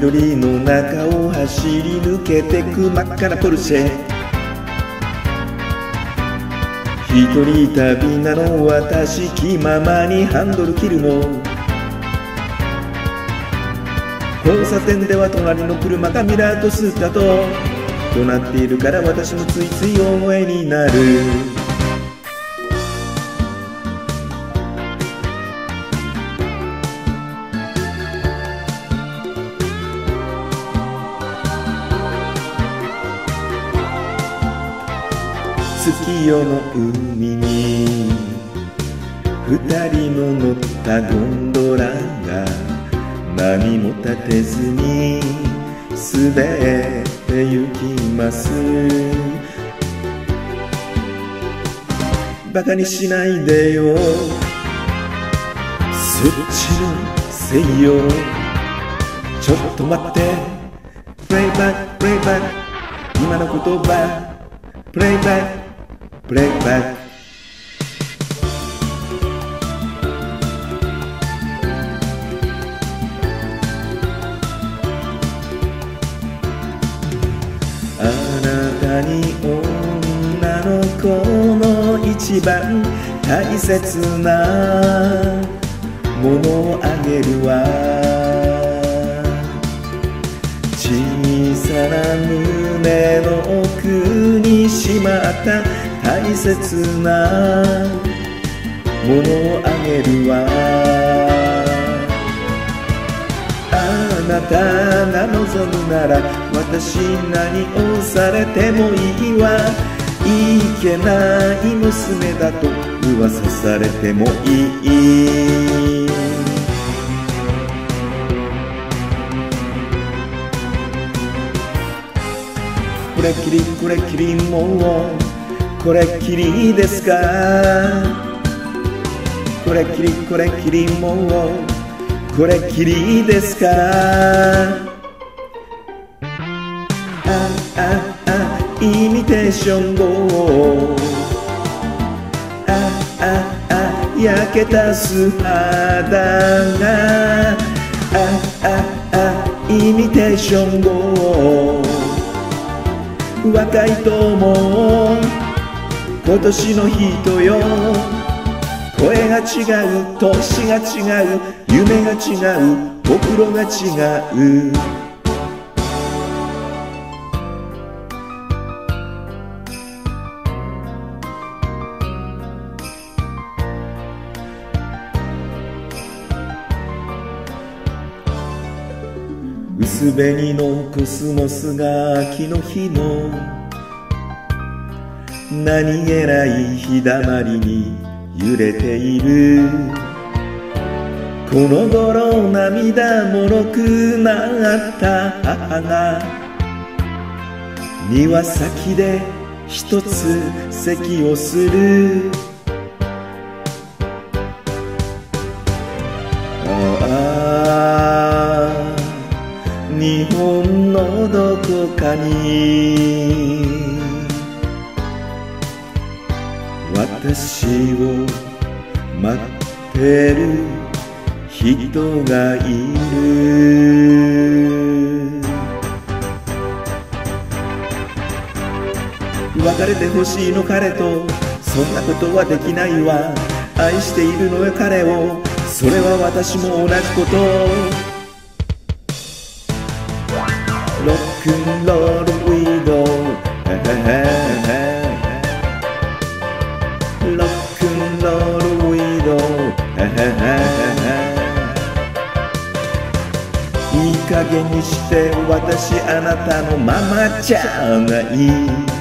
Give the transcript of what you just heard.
緑の中を走り抜けてく真っ赤なポルシェ。一人旅なの私、気ままにハンドル切るの。交差点では隣の車がミラーとスーターと怒鳴っているから私もついつい大声になる。月夜の海に二人の乗ったゴンドラが何も立てずに滑って行きます。バカにしないでよ、そっちのせいよ。ちょっと待って、プレイバックプレイバック、今の言葉プレイバックプレイバック。あなたに女の子の一番大切なものをあげるわ。小さな胸の奥にしまった大切なものをあげるわ。あなたが望むなら私何をされてもいいわ。いけない娘だと噂されてもいい。これっきりこれっきりもうこれっきりですか。これっきりこれっきりもうこれっきりですか。イミテーション号、焼けた素肌がイミテーション号、若い友今年の人よ。声が違う、年が違う、夢が違う、ほくろが違う。薄紅のコスモスが秋の日の何気ない日だまりに揺れている。この頃涙もろくなった母が庭先で一つ咳をする。日本のどこかに私を待ってる人がいる。別れてほしいの彼と、そんなことはできないわ。愛しているのよ彼を、それは私も同じこと。ロックンロールウィドウ、ロックンロールウィドウ、いい加減にして私あなたのママちゃんがいい。